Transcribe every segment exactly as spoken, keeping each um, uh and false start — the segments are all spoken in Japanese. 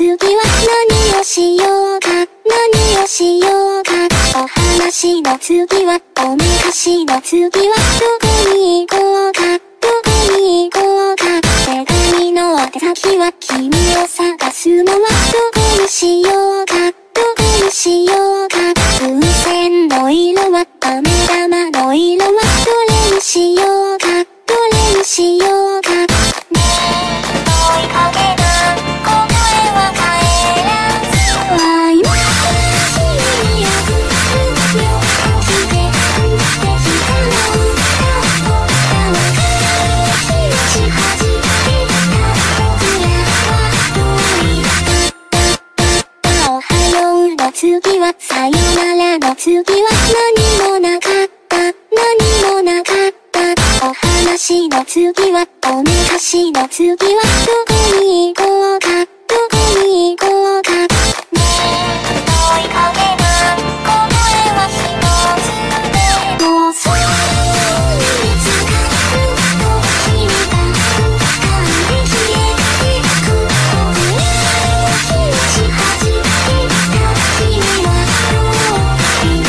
次は何をしようか、何をしようか。お話の次は、おめかしの次は、どこに行こうか、どこに行こうか。手紙の宛先は、君を探すのは、どこにしようか、どこにしようか。風船の色は、飴玉の色は、どれにしようか、どれにしようか。ねえ、追いかけな、答えは帰らずは今。君にあぐるよ、来て、降ってきたの。たっとしたわかり、し始めた僕らはどうにか。おはようの次は、さよならの次は、何もなかった、何もなかった。お話の次は、おめかしの次は、どこに行こうか、どこに行こうか。ねえ、追いかけな、答えは一つでもそう。いつかふっと君が浮かんで消えてく僕に気し始めた君はどうに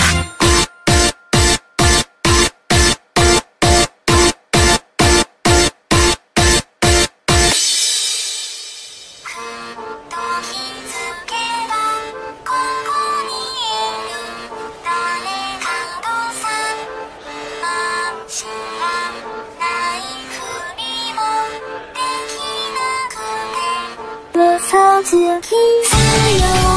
と気づけばここにいる誰かとさ今知らないふりもできなくて嘘つきさよ